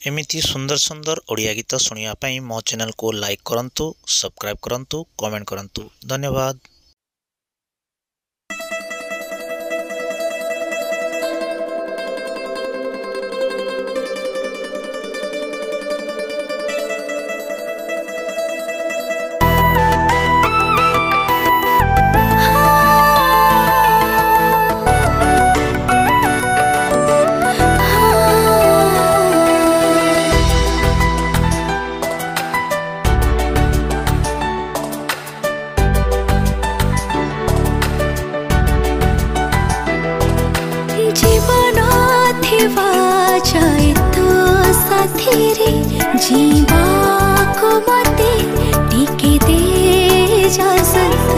एमिती सुंदर सुंदर ओडिया गीत शुणा मो चैनल को लाइक करंतु, सब्सक्राइब करंतु, कमेंट करंतु। धन्यवाद। जीवा को मते टिके दे इजाजत,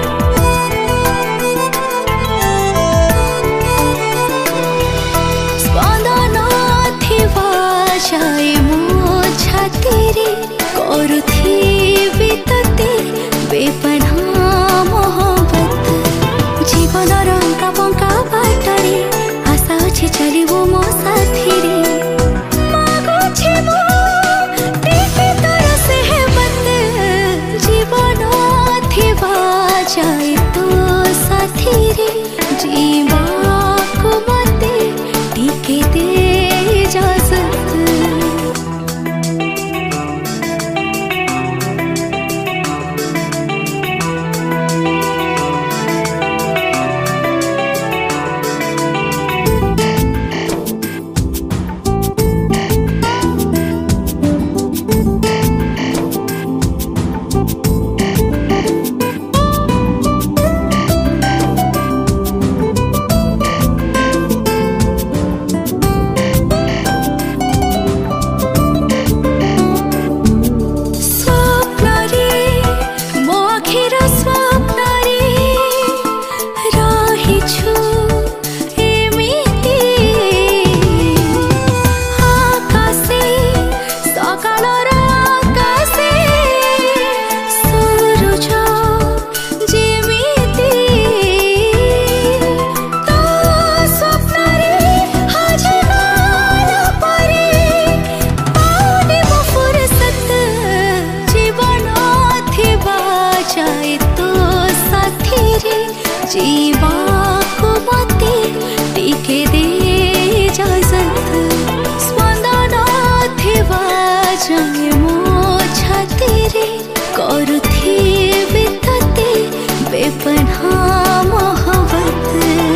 स्पंदन थिवा जाए मो छातीरे करुथिबि तते बेपनाह मोहब्बत। जीवन रंका बंका बाटरे आशा अछि चलिबो मो साथीरे। जाए तो साथी रे जीवा को मते टिके दे इजाजत। जीवा को मते टिके दे इजाजत, स्पंदन थिवा जाए मो छातीरे करुथिबि तते बेपनाह मोहब्बत।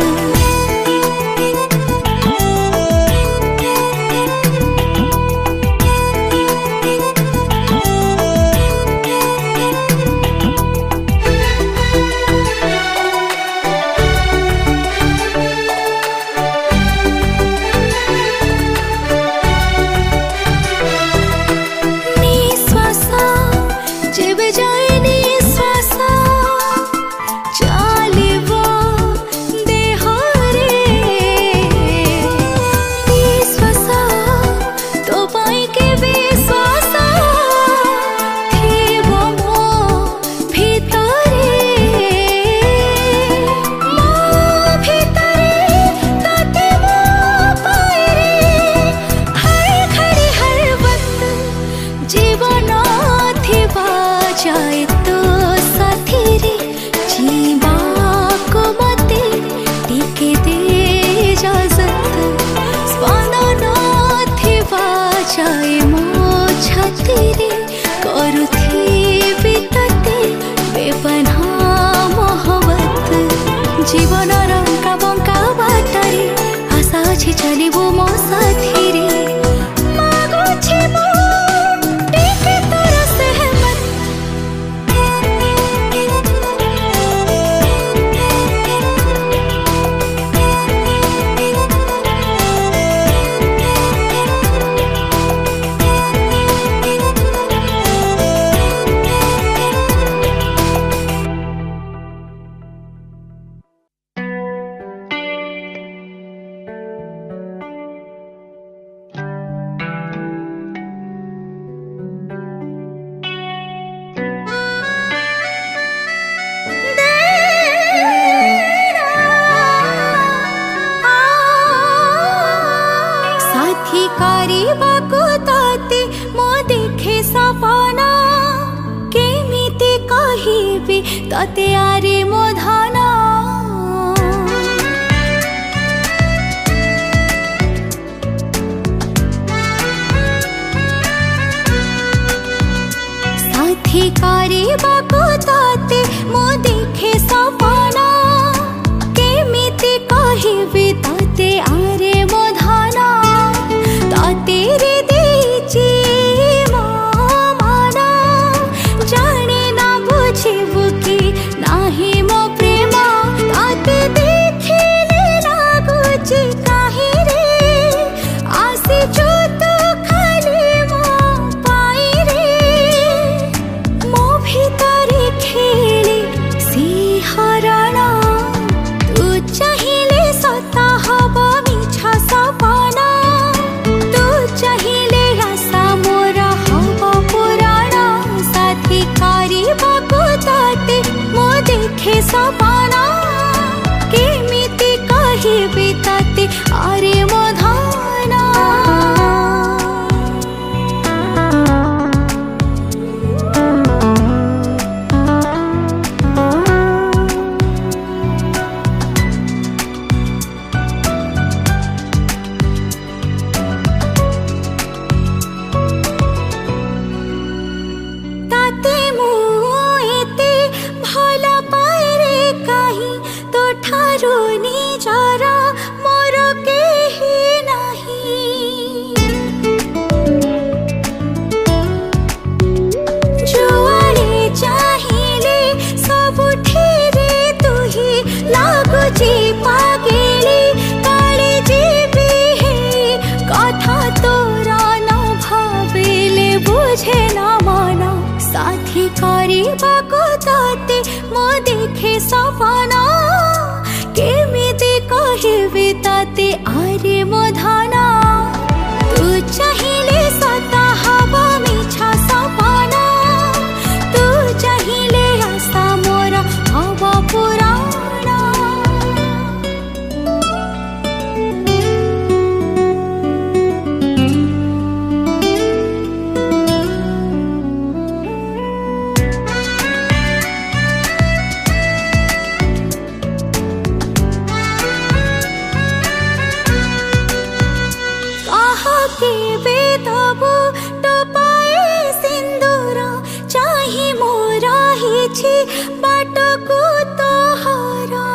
जाए तो साथी रे जीवा को मते टिके दे इजाजत, स्पंदन थिवा जाए मो छातीरे करुथिबि तते बेपनाह मोहब्बत। जीवन रंका बंका बाटरे आशा अछि चलिबो मो साथीरे। मागुछि मो टिके तोर सहमत, तते आरे मो धन साथी କରିବାକୁ तते मो देखे सपना केमिति कहिबि तते आरे मो धन तते रे देछि मो मन जाने ना बुझिबु कि नाही मो प्रेम तते देखिले लागुछि काहे रे आसिछु तू खाली मो पाई रे मो भितरे खेले सिंहरण तू चाहिले सता हब मिछा सपना तू चाहिले आशा मोर हब पुराण साथी କରିବାକୁ तते मो देखे सपना केमिति कहिबि तते आरे मो धन ताते मु एते भल पाए रे काहे तो ठारो निजर मोर केही नाही जुआड़े चाहिले सबुठी रे तुही लागुछि पागेली काले जीवी हे कथा तोरा न भाबिले बुझे न मन साथी କରିବାକୁ तते मो देखे सपना केमिति कहिबि तते आरे मो धन तू चाहिले सता हब मिछा सपना तू चाहिले आशा मोर हब पुराण के बेदबु टपाए सिंदूर चाहि मोर हिछि बाटको तोहरा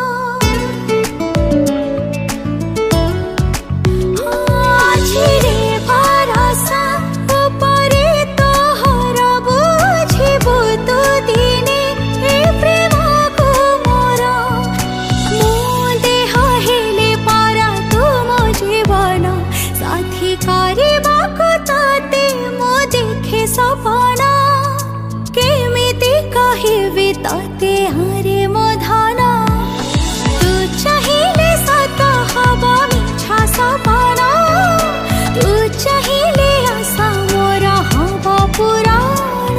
आछिरे भरोसा उपरे तोहर बुझिबु तू दिने ए प्रेम को मोर मो देह हेले पारा तू मो जीवन साथी କରିବାକୁ तते मो देखे सपना केमिति कहिबि तते आरे मो धन तू चाहिले सता हब मिछा सपना तू चाहिले आशा मोर हब पुराण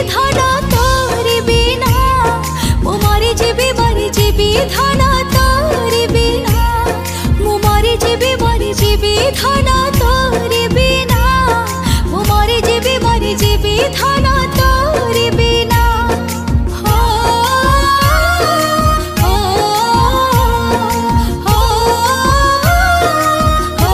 धन तोरी बिना मु मरी जीवी धन तोरी बिना मु मरी जीवी धन तोरी बिना मु मरी जीवी धन तोरी बिना हो हो हो हो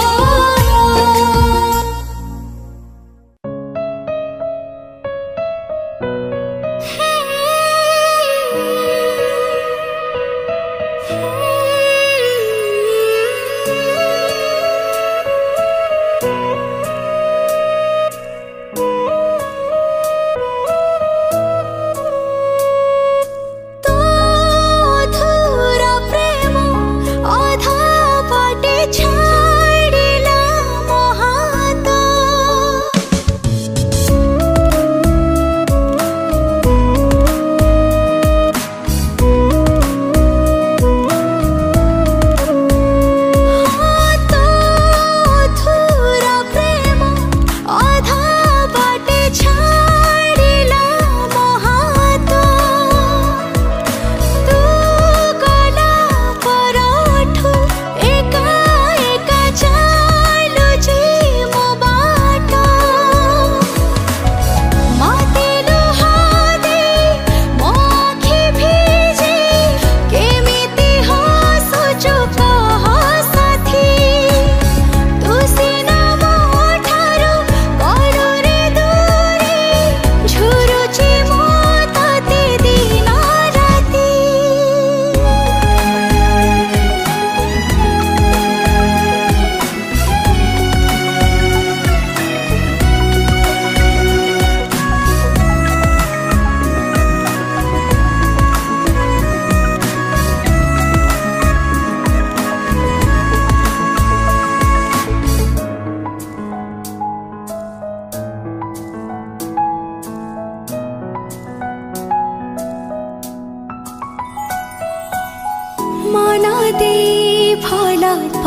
फल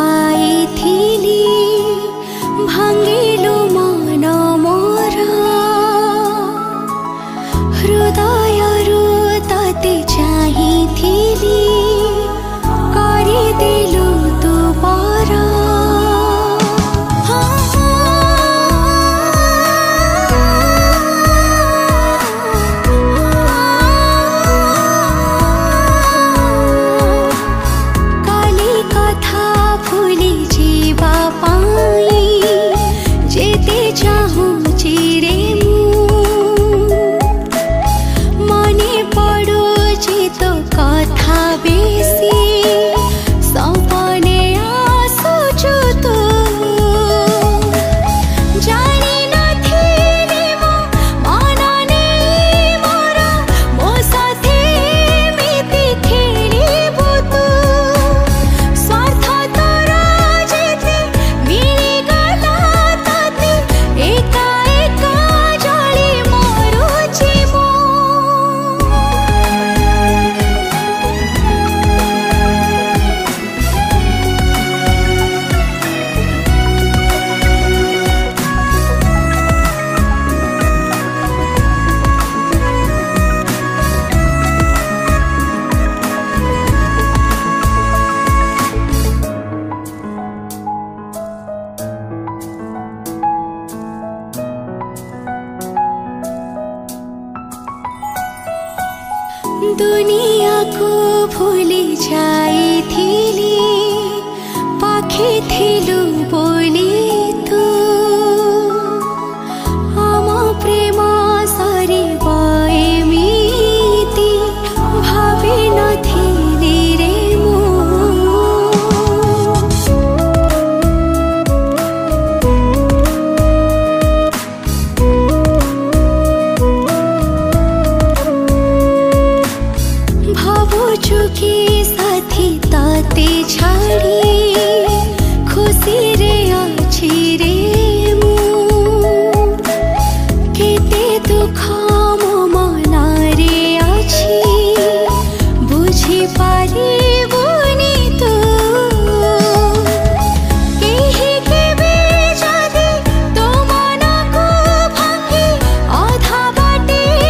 पाइथिली भांगिलु मन मोर हृदयरु तते चाहिथिली गरिदेलु तु पर दुनिया को भूली जाइथिली पाखे थिलु बोली तू आम प्रेम सरिब एमिति भाबी नथिली रे चुकी साथी ताते छाड़ी खुशी रे अछि रे मु केते दुख मो मन रे अछि बुझी पारिबुनी तू केहि केबे जदि तो मन को भांगी आधा बाटे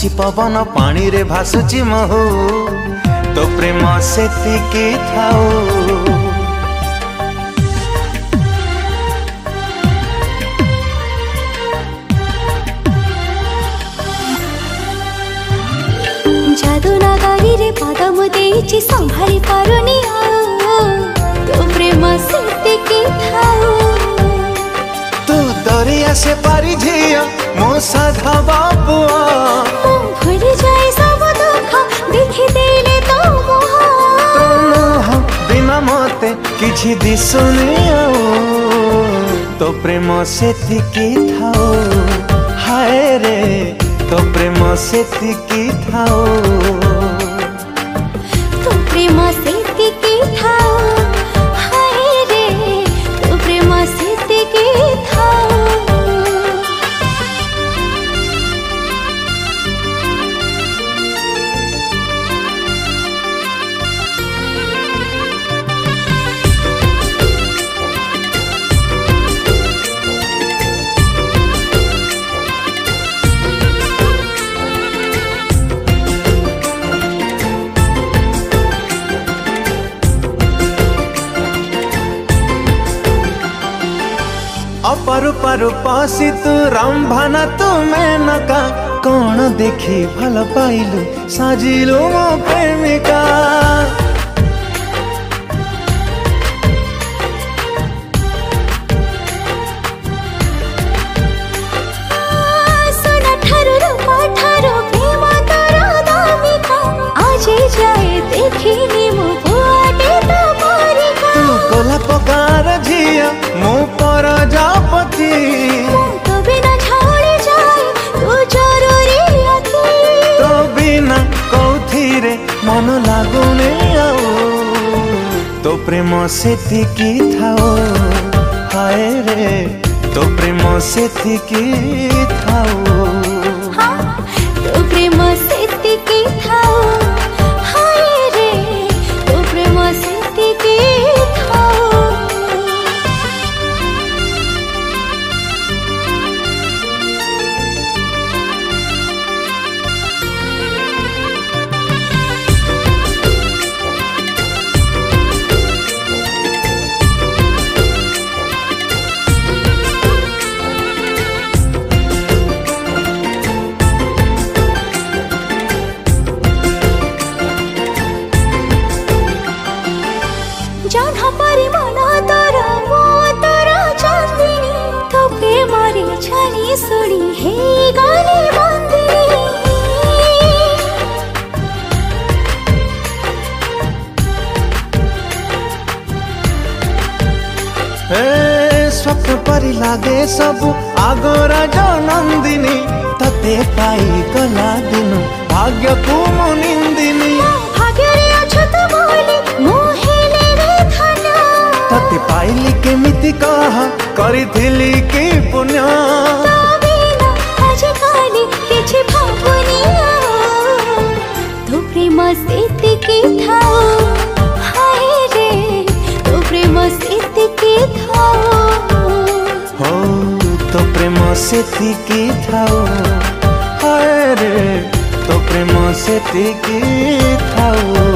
बहुची पवन पानी रे भासुची महू तो प्रेम सेतिकी थाऊ। जादू नगरी रे पद मुझे संभाली पारुनी तो प्रेम सेतिकी थाऊ। तू दरिया से पारी झिया मो साधा बाबुआ भूल जाए सब दुख देखी देले तो मोह बिना मते किछि दिसुनी तो प्रेम सेतिकी थाऊ। हाय रे तो प्रेम सेतिकी थाऊ। तो प्रेम सेतिकी थाऊ। हाय रे तो प्रेम सेतिकी थाऊ। अपारु पारु पासी तू रंभाना तू मेनका कौन देखी भल पाइलु साजिलु मो प्रेमिका। सोना ठारू रूपा ठारू प्रेम तोरा दामिका आज जाए देखिनी मो बुआटे तो परिका। तू गोलाप गार झिया मो पर जापति तो बिना छाड़े जाए तू जरूरी अति। तो बिना कौथिरे मन लागुने तो प्रेम सेतिकी थाऊ। हाय रे तो प्रेम सेतिकी थाऊ। हाँ तो प्रेम सेतिकी थाऊ। हाय रे तो प्रेम सेतिकी थाऊ। जहाँ परी मन तोरा मो तोरा चांदिनी तो प्रेमरी छानी सुनी हे गाली बंदिनी। स्वप्न परी लागे सबु आगोरा जो नंदिनी तते पाई गला दिनु भाग्य को मो निंदिनी। भाग्य रे अछत बोली मोहेले रे धन्य तते पाइली केमिति कह करिथिली की पुण्य। तो बिना आज काली किछि भावुनी तो प्रेम सेतिकी थाऊ। हाय रे तो प्रेम सेतिकी थाऊ। हो तो प्रेम सेतिकी थाऊ। हाय रे तो प्रेम सेतिकी थाऊ।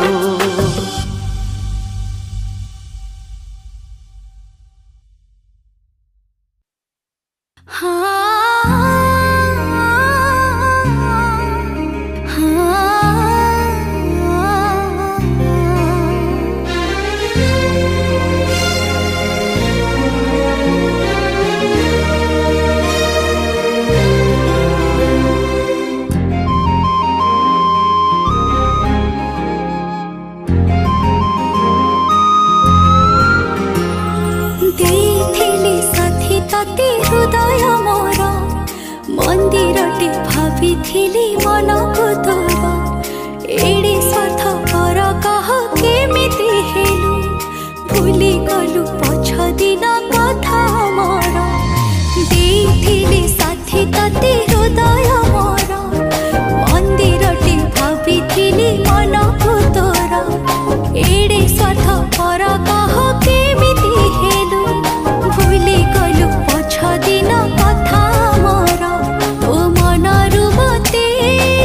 ଦେଇଥିଲି ସାଥୀ ତତେ ହୃଦୟ ମୋର ମନ୍ଦିରଟି ଭାବିଥିଲି ମନକୁ ତୋର ଏଡ଼େ ସ୍ୱାର୍ଥପର କହ କେମିତି ହେଲୁ ଭୁଲି ଗଲୁ ପଛ ଦିନ କଥା ମୋର। ଦେଇଥିଲି ସାଥୀ ତତେ ହୃଦୟ ମୋର ମନ୍ଦିରଟି ଭାବିଥିଲି ମନକୁ ତୋର ଏଡ଼େ ସ୍ୱାର୍ଥପର କହ କେମିତି ହେଲୁ ଭୁଲି ଗଲୁ ପଛ ଦିନ କଥା ମୋର। ଓ ମନରୁ ମୋତେ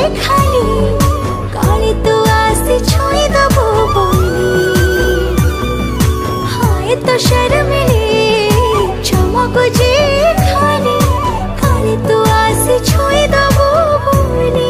खाली काली तू आसी छोई दबो बोली हाय तो शर्मिले चमक जे खाली काली तू आसी छोई दबो बोली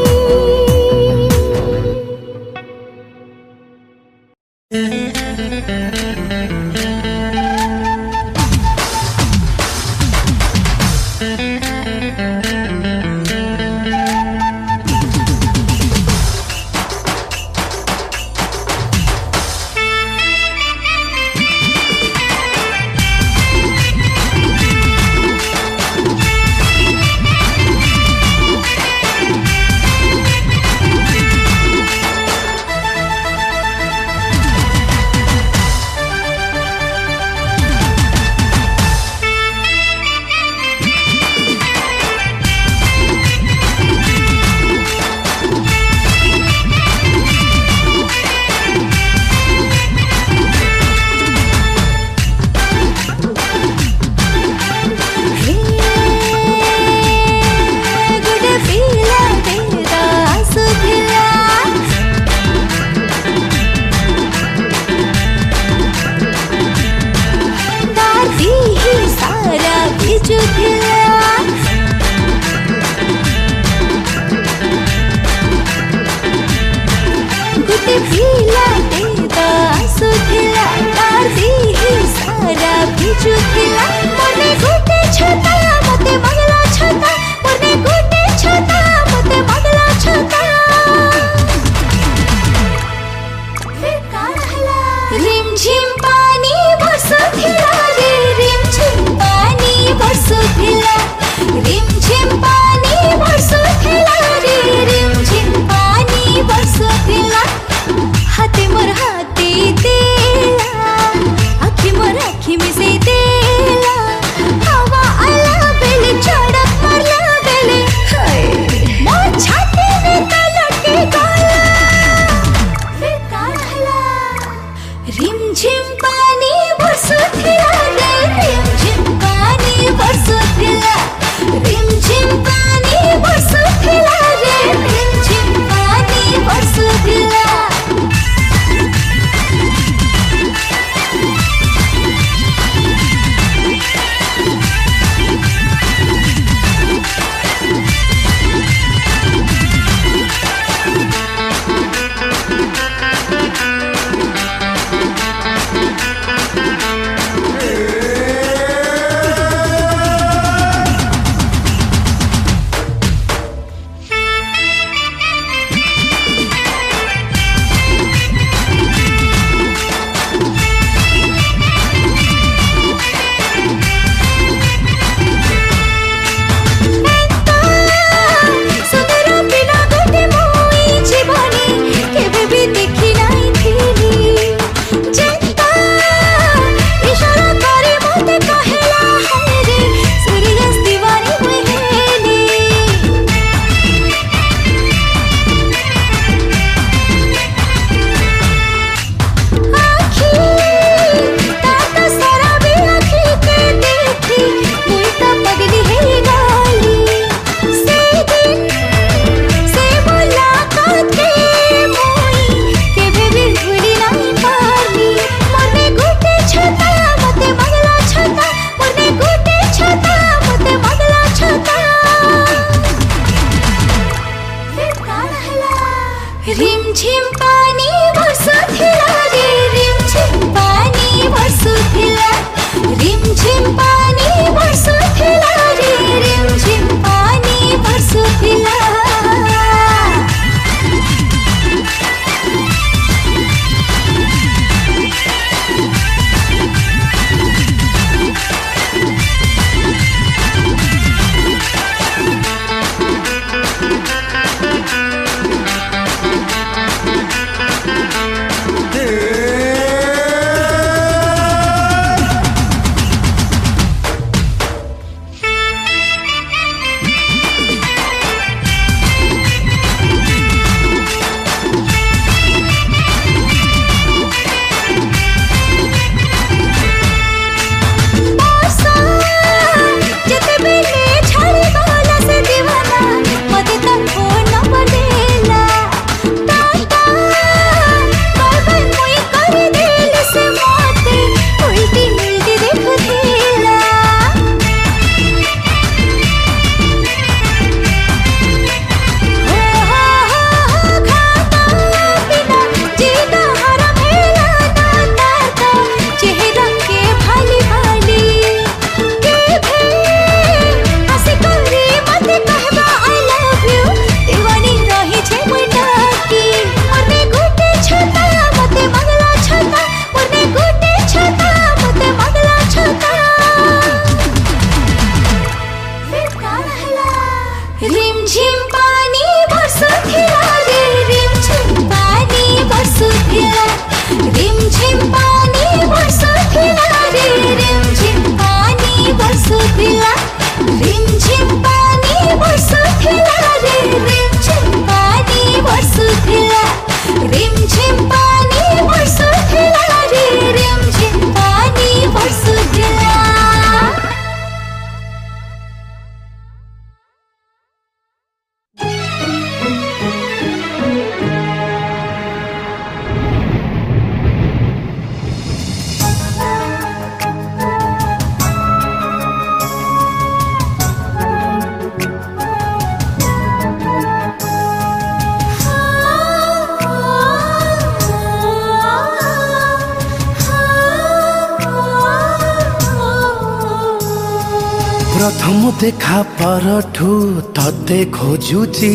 प्रथम देखा परठू तते खोजुची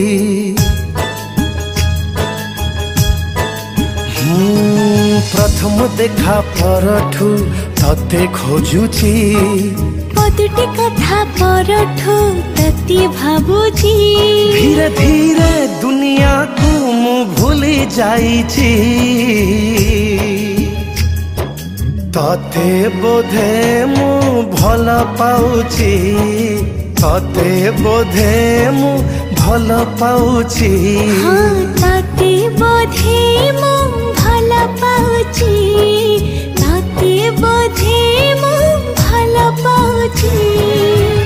प्रथम देखा परठू तते खोजुची पदुटी कथा परठू तती भाबुची धीरे धीरे दुनिया को मु भूली जाइछि तते बोधे मु भल पाउछि तते बोधे मु भल पाउछि हाँ तते बोधे मु भल पाउछि तते बोधे मु भल पाउछि।